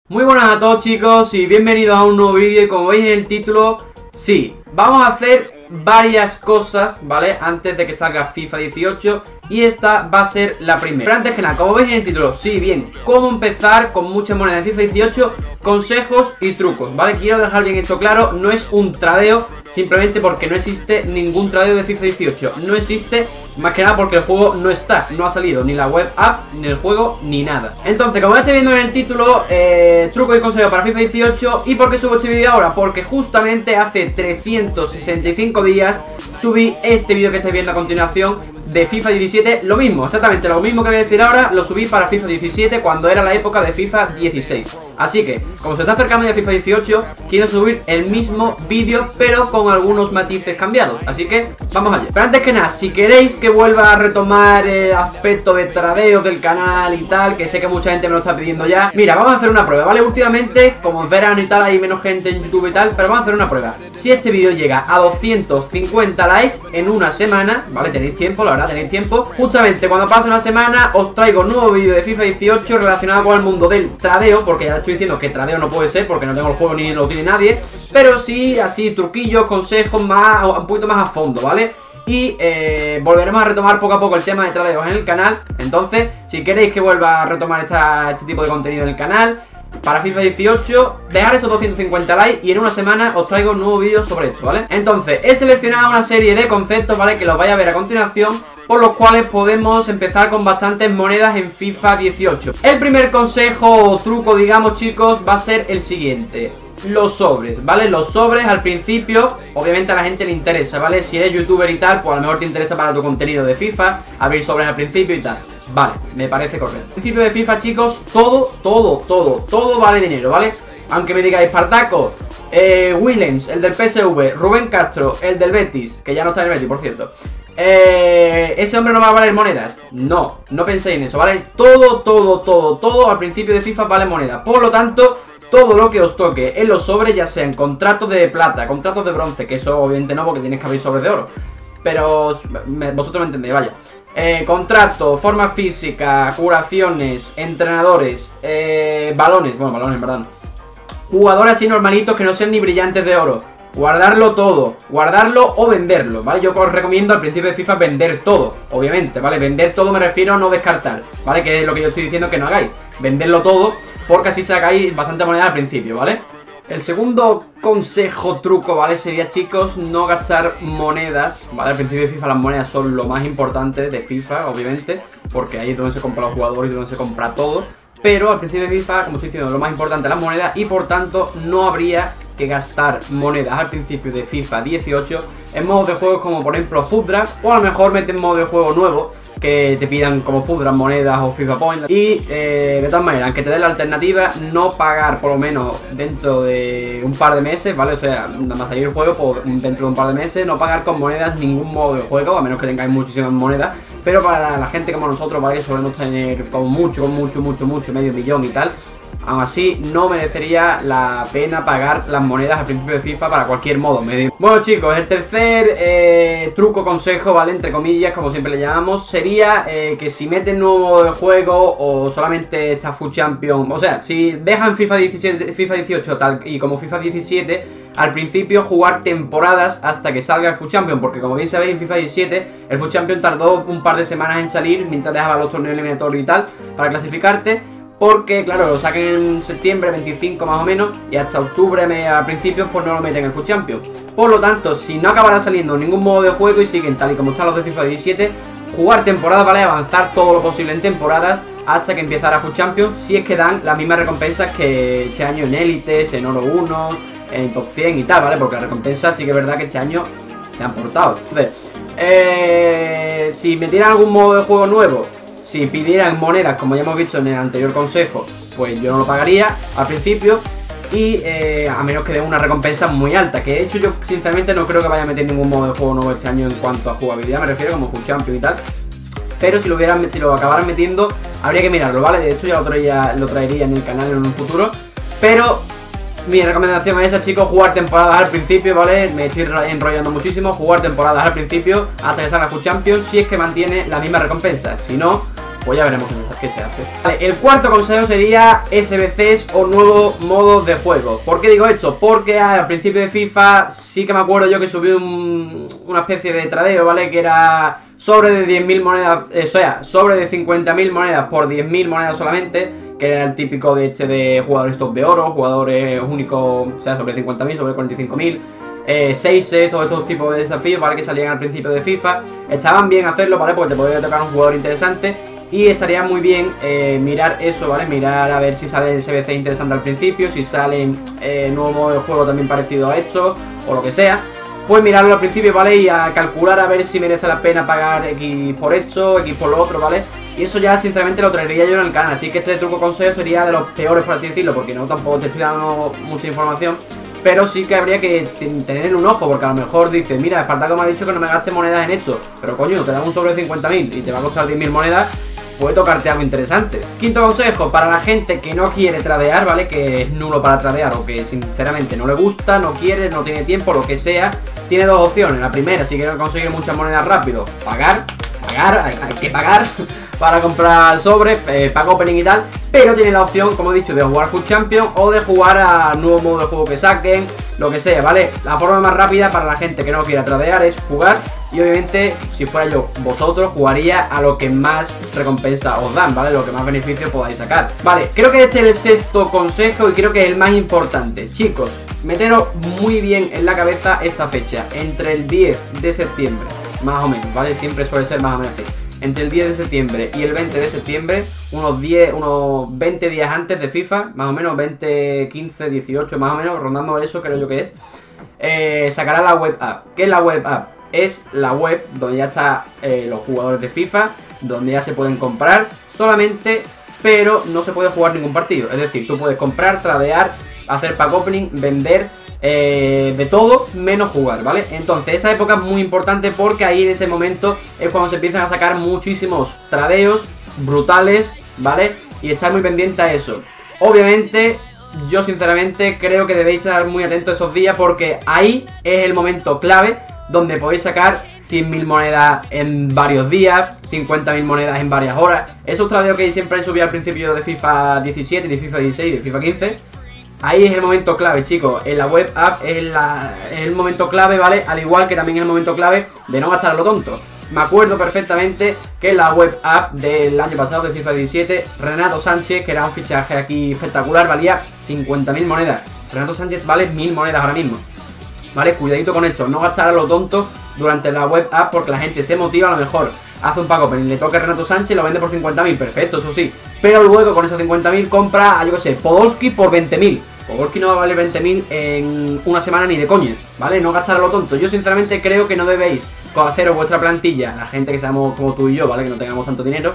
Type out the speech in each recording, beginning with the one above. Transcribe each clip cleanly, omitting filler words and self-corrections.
Muy buenas a todos, chicos, y bienvenidos a un nuevo vídeo. Y como veis en el título, sí, vamos a hacer varias cosas, ¿vale? Antes de que salga FIFA 18. Y esta va a ser la primera. Pero antes que nada, como veis en el título, sí, bien, cómo empezar con muchas monedas de FIFA 18, consejos y trucos, ¿vale? Quiero dejar bien hecho claro, no es un tradeo, simplemente porque no existe ningún tradeo de FIFA 18. No existe, más que nada porque el juego no está, no ha salido ni la web app, ni el juego, ni nada. Entonces, como estáis viendo en el título, truco y consejo para FIFA 18. ¿Y por qué subo este vídeo ahora? Porque justamente hace 365 días subí este vídeo que estáis viendo a continuación de FIFA 17, lo mismo, exactamente lo mismo que voy a decir ahora, lo subí para FIFA 17 cuando era la época de FIFA 16. Así que, como se está acercando ya FIFA 18, quiero subir el mismo vídeo, pero con algunos matices cambiados. Así que, vamos allá. Pero antes que nada, si queréis que vuelva a retomar el aspecto de tradeos del canal y tal, que sé que mucha gente me lo está pidiendo ya, mira, vamos a hacer una prueba, ¿vale? Últimamente, como en verano y tal, hay menos gente en YouTube y tal, pero vamos a hacer una prueba. Si este vídeo llega a 250 likes en una semana, ¿vale? Tenéis tiempo, la verdad, tenéis tiempo. Justamente cuando pase una semana os traigo un nuevo vídeo de FIFA 18 relacionado con el mundo del tradeo, porque ya estoy diciendo que tradeo no puede ser porque no tengo el juego ni lo tiene nadie, pero sí, así, truquillos, consejos más, un poquito más a fondo, ¿vale? Y volveremos a retomar poco a poco el tema de tradeos en el canal. Entonces, si queréis que vuelva a retomar este tipo de contenido en el canal para FIFA 18, dejar esos 250 likes y en una semana os traigo un nuevo vídeo sobre esto, ¿vale? Entonces, he seleccionado una serie de conceptos, ¿vale? Que los vais a ver a continuación, por los cuales podemos empezar con bastantes monedas en FIFA 18. El primer consejo o truco, digamos, chicos, va a ser el siguiente: los sobres, ¿vale? Los sobres al principio, obviamente a la gente le interesa, ¿vale? Si eres youtuber y tal, pues a lo mejor te interesa para tu contenido de FIFA abrir sobres al principio y tal. Vale, me parece correcto. Al principio de FIFA, chicos, todo vale dinero, ¿vale? Aunque me digáis, Spartaco, Willems, el del PSV, Rubén Castro, el del Betis, que ya no está en el Betis, por cierto, ese hombre no va a valer monedas. No, no penséis en eso, ¿vale? Todo al principio de FIFA vale moneda. Por lo tanto, todo lo que os toque en los sobres, ya sean contratos de plata, contratos de bronce, que eso obviamente no, porque tienes que abrir sobres de oro, pero vosotros me entendéis, vaya. Contrato, forma física, curaciones, entrenadores, balones, bueno, balones en verdad no. Jugadores así normalitos que no sean ni brillantes de oro. Guardarlo todo, guardarlo o venderlo, ¿vale? Yo os recomiendo al principio de FIFA vender todo, obviamente, ¿vale? Vender todo me refiero a no descartar, ¿vale? Que es lo que yo estoy diciendo que no hagáis. Venderlo todo, porque así sacáis bastante moneda al principio, ¿vale? El segundo consejo, truco, ¿vale? Sería, chicos, no gastar monedas, ¿vale? Al principio de FIFA las monedas son lo más importante de FIFA, obviamente, porque ahí es donde se compra los jugadores y donde se compra todo. Pero al principio de FIFA, como estoy diciendo, lo más importante es las monedas y por tanto no habría que gastar monedas al principio de FIFA 18 en modos de juego como por ejemplo Food Draft, o a lo mejor meten modo de juego nuevo que te pidan como Food Draft monedas o FIFA Point. Y de todas maneras, aunque te den la alternativa, no pagar por lo menos dentro de un par de meses, ¿vale? O sea, nada más salir el juego, pues, dentro de un par de meses, no pagar con monedas ningún modo de juego, a menos que tengáis muchísimas monedas. Pero para la gente como nosotros, ¿vale? Solemos tener como mucho, medio millón y tal. Aún así, no merecería la pena pagar las monedas al principio de FIFA para cualquier modo medio. Bueno, chicos, el tercer truco, consejo, ¿vale? Entre comillas, como siempre le llamamos, sería que si meten nuevo modo de juego o solamente está Full Champion, o sea, si dejan FIFA 18 tal y como FIFA 17, al principio jugar temporadas hasta que salga el Full Champion, porque como bien sabéis en FIFA 17 el Full Champion tardó un par de semanas en salir mientras dejaba los torneos eliminatorios y tal para clasificarte. Porque, claro, lo saquen en septiembre 25 más o menos y hasta octubre a principios pues no lo meten en el Full Champion. Por lo tanto, si no acabará saliendo ningún modo de juego y siguen tal y como están los de FIFA 17, jugar temporadas, ¿vale? Avanzar todo lo posible en temporadas hasta que empezara Full Champion, si es que dan las mismas recompensas que este año en Élites, en Oro 1, en Top 100 y tal, ¿vale? Porque las recompensas sí que es verdad que este año se han portado. Entonces, si metieran algún modo de juego nuevo, si pidieran monedas, como ya hemos visto en el anterior consejo, pues yo no lo pagaría al principio. Y a menos que den una recompensa muy alta, que de hecho yo sinceramente no creo que vaya a meter ningún modo de juego nuevo este año en cuanto a jugabilidad, me refiero como Full Champion y tal. Pero si lo acabaran metiendo, habría que mirarlo, ¿vale? De hecho ya lo traería en el canal en un futuro. Pero mi recomendación es esa, chicos: jugar temporadas al principio, ¿vale? Me estoy enrollando muchísimo. Jugar temporadas al principio hasta que salga Full Champion, si es que mantiene la misma recompensa. Si no, pues ya veremos qué pasa. que se hace. Vale, el cuarto consejo sería SBCs o nuevos modos de juego. ¿Por qué digo esto? Porque al principio de FIFA sí que me acuerdo yo que subí una especie de tradeo, ¿vale? Que era sobre de 10.000 monedas, o sea, sobre de 50.000 monedas por 10.000 monedas solamente, que era el típico de de jugadores top de oro, jugadores únicos, o sea, sobre 50.000, sobre 45.000. 6 todos estos tipos de desafíos, ¿vale? Que salían al principio de FIFA. Estaban bien hacerlo, ¿vale? Porque te podía tocar un jugador interesante. Y estaría muy bien mirar eso, ¿vale? Mirar a ver si sale el SBC interesante al principio, si sale nuevo modo de juego también parecido a esto, o lo que sea. Pues mirarlo al principio, ¿vale? Y a calcular a ver si merece la pena pagar X por esto, X por lo otro, ¿vale? Y eso ya sinceramente lo traería yo en el canal. Así que este truco consejo sería de los peores, por así decirlo, porque no tampoco te estoy dando mucha información. Pero sí que habría que tener un ojo, porque a lo mejor dices, mira, Espartaco me ha dicho que no me gaste monedas en esto, pero coño, te dan un sobre de 50.000 y te va a costar 10.000 monedas, puede tocarte algo interesante. Quinto consejo, para la gente que no quiere tradear, ¿vale? Que es nulo para tradear o que sinceramente no le gusta, no quiere, no tiene tiempo, lo que sea, tiene dos opciones. La primera, si quiere conseguir muchas monedas rápido, pagar, hay que pagar para comprar sobres, pack opening y tal. Pero tiene la opción, como he dicho, de jugar Food Champion o de jugar a nuevo modo de juego que saquen, lo que sea, ¿vale? La forma más rápida para la gente que no quiera tradear es jugar. Y obviamente, si fuera yo, vosotros jugaría a lo que más recompensa os dan, ¿vale? Lo que más beneficio podáis sacar. Vale, creo que este es el sexto consejo y creo que es el más importante. Chicos, meteros muy bien en la cabeza esta fecha, entre el 10 de septiembre, más o menos, ¿vale? Siempre suele ser más o menos así. Entre el 10 de septiembre y el 20 de septiembre, unos 20 días antes de FIFA, más o menos 20, 15, 18, más o menos, rondando eso creo yo que es, sacará la web app. ¿Qué es la web app? Es la web donde ya están los jugadores de FIFA, donde ya se pueden comprar solamente, pero no se puede jugar ningún partido. Es decir, tú puedes comprar, tradear, hacer pack opening, vender, de todo menos jugar, ¿vale? Entonces esa época es muy importante porque ahí en ese momento es cuando se empiezan a sacar muchísimos tradeos brutales, ¿vale? Y estar muy pendiente a eso. Obviamente yo sinceramente creo que debéis estar muy atentos esos días porque ahí es el momento clave donde podéis sacar 100.000 monedas en varios días, 50.000 monedas en varias horas. Esos tradeos que siempre subí al principio de FIFA 17, de FIFA 16, de FIFA 15. Ahí es el momento clave, chicos. En la web app es el momento clave, ¿vale? Al igual que también es el momento clave de no gastar a lo tonto. Me acuerdo perfectamente que en la web app del año pasado de FIFA 17, Renato Sánchez, que era un fichaje aquí espectacular, valía 50.000 monedas. Renato Sánchez vale 1.000 monedas ahora mismo, ¿vale? Cuidadito con esto, no gastar a lo tonto durante la web app porque la gente se motiva, a lo mejor hace un pack opening, le toca a Renato Sánchez, lo vende por 50.000, perfecto, eso sí. Pero luego con esos 50.000 compra, yo que sé, Podolski por 20.000. Podolski no va a valer 20.000 en una semana ni de coña, ¿vale? No gastar a lo tonto. Yo sinceramente creo que no debéis haceros vuestra plantilla, la gente que seamos como tú y yo, ¿vale? Que no tengamos tanto dinero,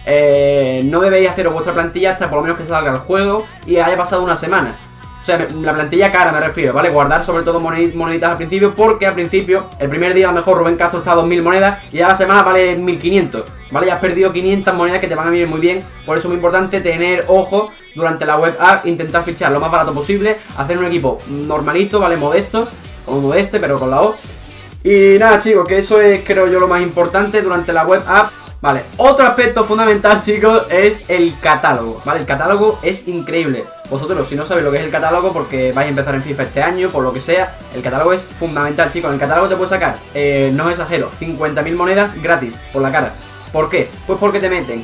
no debéis haceros vuestra plantilla hasta por lo menos que salga el juego y haya pasado una semana. O sea, la plantilla cara me refiero, ¿vale? Guardar sobre todo moneditas al principio, porque al principio, el primer día a lo mejor Rubén Castro está a 2.000 monedas y a la semana vale 1.500, ¿vale? Ya has perdido 500 monedas que te van a venir muy bien. Por eso es muy importante tener ojo durante la web app, intentar fichar lo más barato posible, hacer un equipo normalito, ¿vale? Modesto, como modeste, pero con la O. Y nada, chicos, que eso es, creo yo, lo más importante durante la web app. Vale, otro aspecto fundamental, chicos, es el catálogo, ¿vale? El catálogo es increíble. Vosotros, si no sabéis lo que es el catálogo, porque vais a empezar en FIFA este año, por lo que sea, el catálogo es fundamental, chicos. En el catálogo te puedes sacar, no os exagero, 50.000 monedas gratis por la cara. ¿Por qué? Pues porque te meten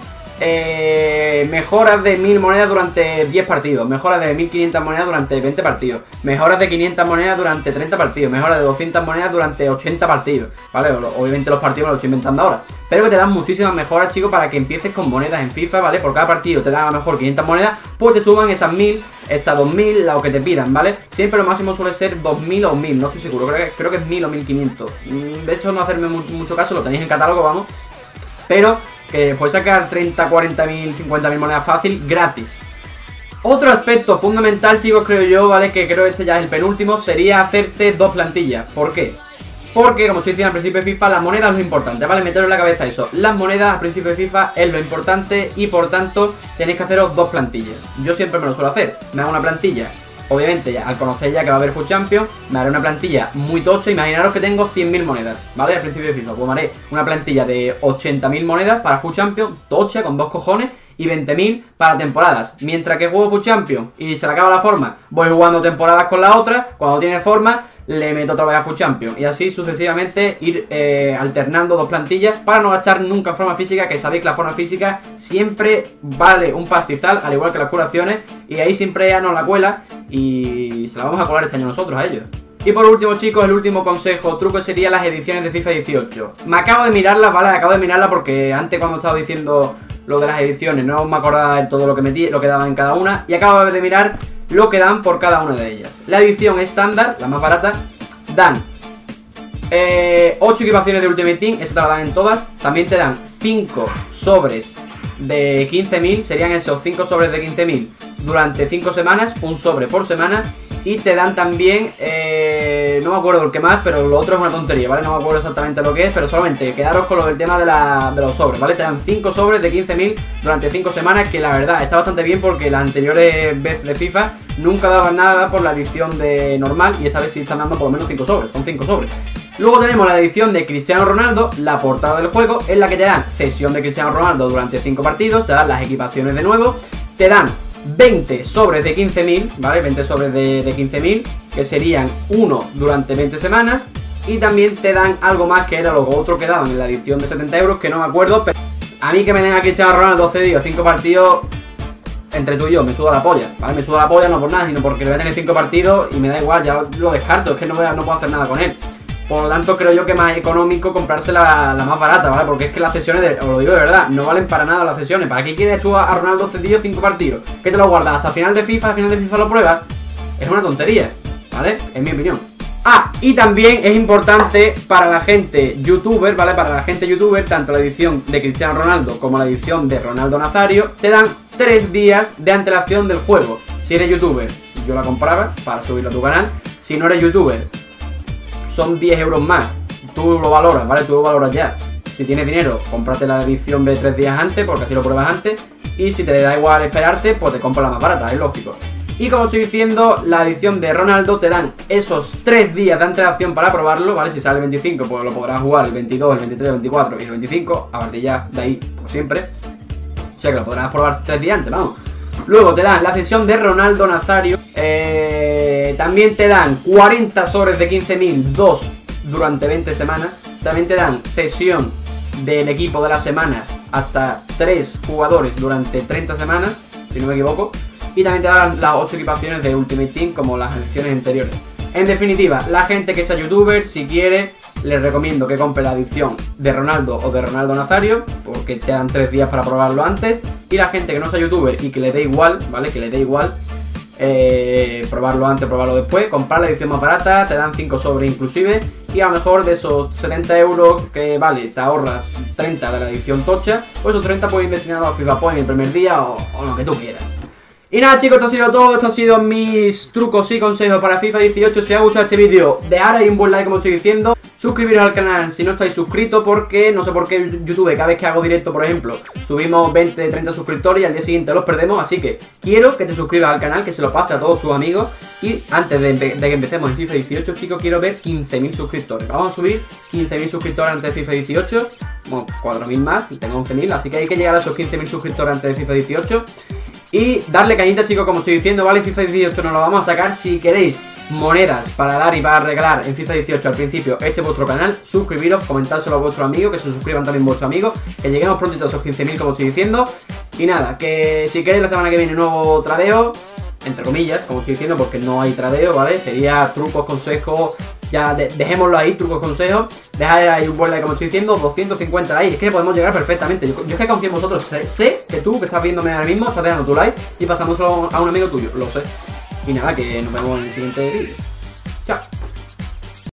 mejoras de 1.000 monedas durante 10 partidos, mejoras de 1.500 monedas durante 20 partidos, mejoras de 500 monedas durante 30 partidos, mejoras de 200 monedas durante 80 partidos, ¿vale? Obviamente los partidos me los estoy inventando ahora, pero que te dan muchísimas mejoras, chicos, para que empieces con monedas en FIFA, ¿vale? Por cada partido te dan a lo mejor 500 monedas, pues te suman esas 1.000, esas 2.000, lo que te pidan, ¿vale? Siempre lo máximo suele ser 2.000 o 1.000, no estoy seguro, creo que es 1.000 o 1.500. De hecho, no hacerme mucho caso, lo tenéis en catálogo, vamos, pero que puedes sacar 30, 40.000, 50.000 monedas fácil, gratis. Otro aspecto fundamental, chicos, creo yo, ¿vale? Que creo que este ya es el penúltimo, sería hacerte dos plantillas. ¿Por qué? Porque, como estoy diciendo al principio de FIFA, las monedas es lo importante, ¿vale? Meteros en la cabeza eso. Las monedas al principio de FIFA es lo importante y, por tanto, tenéis que haceros dos plantillas. Yo siempre me lo suelo hacer. Me hago una plantilla. Obviamente, ya, al conocer ya que va a haber Food Champion, me haré una plantilla muy tocha. Imaginaros que tengo 100.000 monedas, ¿vale? Al principio de FIFA, pues me haré una plantilla de 80.000 monedas para Food Champion, tocha, con dos cojones. y 20.000 para temporadas. Mientras que juego FUT Champions y se le acaba la forma, voy jugando temporadas con la otra. Cuando tiene forma, le meto otra vez a FUT Champions. Y así sucesivamente ir alternando dos plantillas para no gastar nunca en forma física, que sabéis que la forma física siempre vale un pastizal, al igual que las curaciones. Y ahí siempre ya nos la cuela y se la vamos a colar este año nosotros a ellos. Y por último, chicos, el último consejo, truco, sería las ediciones de FIFA 18. Me acabo de mirarlas, ¿vale? Acabo de mirarlas porque antes, cuando estaba diciendo lo de las ediciones, no me acordaba de todo lo que daban en cada una. Y acabo de mirar lo que dan por cada una de ellas. La edición estándar, la más barata, dan 8 equipaciones de Ultimate Team, esa te la dan en todas. También te dan 5 sobres de 15.000, serían esos 5 sobres de 15.000 durante 5 semanas, un sobre por semana. Y te dan también, no me acuerdo el que más, pero lo otro es una tontería, ¿vale? No me acuerdo exactamente lo que es, pero solamente quedaros con lo del tema de los sobres, ¿vale? Te dan 5 sobres de 15.000 durante 5 semanas, que la verdad está bastante bien porque las anteriores veces de FIFA nunca daban nada por la edición de normal y esta vez sí están dando por lo menos 5 sobres, son 5 sobres. Luego tenemos la edición de Cristiano Ronaldo, la portada del juego, en la que te dan cesión de Cristiano Ronaldo durante 5 partidos, te dan las equipaciones de nuevo, te dan 20 sobres de 15.000, ¿vale? 20 sobres de 15.000, que serían 1 durante 20 semanas. Y también te dan algo más, que era lo otro que daban en la edición de 70 euros, que no me acuerdo. Pero a mí que me den a Cristiano Ronaldo cedido 5 partidos, entre tú y yo, me suda la polla, ¿vale? Me suda la polla no por nada, sino porque le voy a tener 5 partidos y me da igual, ya lo descarto, es que no puedo hacer nada con él. Por lo tanto, creo yo que es más económico comprarse la más barata, ¿vale? Porque es que las sesiones, os lo digo de verdad, no valen para nada las sesiones. ¿Para qué quieres tú a Ronaldo cedido 5 partidos? ¿Qué te lo guardas hasta final de FIFA? Al final de FIFA lo pruebas. Es una tontería, ¿vale? En mi opinión. Ah, y también es importante para la gente youtuber, ¿vale? Para la gente youtuber, tanto la edición de Cristiano Ronaldo como la edición de Ronaldo Nazario, te dan 3 días de antelación del juego. Si eres youtuber, yo la compraba para subirlo a tu canal. Si no eres youtuber, son 10 euros más. Tú lo valoras, ¿vale? Tú lo valoras ya. Si tienes dinero, cómprate la edición de 3 días antes, porque así lo pruebas antes. Y si te da igual esperarte, pues te compras la más barata, es lógico. Y como estoy diciendo, la edición de Ronaldo te dan esos 3 días de antelación para probarlo, ¿vale? Si sale el 25, pues lo podrás jugar el 22, el 23, el 24 y el 25. A partir ya de ahí, como siempre. O sea que lo podrás probar 3 días antes, vamos. Luego te dan la sesión de Ronaldo Nazario. También te dan 40 sobres de 15.000, 2 durante 20 semanas. También te dan cesión del equipo de la semana hasta 3 jugadores durante 30 semanas, si no me equivoco. Y también te dan las 8 equipaciones de Ultimate Team como las ediciones anteriores. En definitiva, la gente que sea youtuber, si quiere, les recomiendo que compre la edición de Ronaldo o de Ronaldo Nazario, porque te dan 3 días para probarlo antes. Y la gente que no sea youtuber y que le dé igual, ¿vale? Que le dé igual probarlo antes, probarlo después, comprar la edición más barata, te dan 5 sobres inclusive. Y a lo mejor de esos 70 euros que vale, te ahorras 30 de la edición tocha, pues esos 30 puedes ir destinados a FIFA Point el primer día o lo que tú quieras. Y nada, chicos, esto ha sido todo, estos han sido mis trucos y consejos para FIFA 18. Si os ha gustado este vídeo, dejad ahí un buen like como estoy diciendo. Suscribiros al canal si no estáis suscritos, porque no sé por qué YouTube, cada vez que hago directo, por ejemplo, subimos 20, 30 suscriptores y al día siguiente los perdemos. Así que quiero que te suscribas al canal, que se lo pase a todos tus amigos. Y antes de que empecemos en FIFA 18, chicos, quiero ver 15.000 suscriptores. Vamos a subir 15.000 suscriptores antes de FIFA 18. Bueno, 4.000 más, tengo 11.000, así que hay que llegar a esos 15.000 suscriptores antes de FIFA 18. Y darle cañita, chicos, como estoy diciendo, ¿vale? FIFA 18 nos lo vamos a sacar. Si queréis monedas para dar y para regalar en FIFA 18 al principio, este es vuestro canal. Suscribiros, comentárselo a vuestros amigos, que se suscriban también vuestros amigos, que lleguemos prontito a esos 15.000 como estoy diciendo. Y nada, que si queréis la semana que viene nuevo tradeo, entre comillas, como estoy diciendo, porque no hay tradeo, ¿vale? Sería trucos, consejos, ya dejémoslo ahí, trucos, consejos. Dejad ahí un buen like como estoy diciendo, 250 likes, es que podemos llegar perfectamente. Yo es que confío en vosotros, sé que tú que estás viéndome ahora mismo estás dejando tu like y pasámoslo a un amigo tuyo, lo sé. Y nada, que nos vemos en el siguiente vídeo.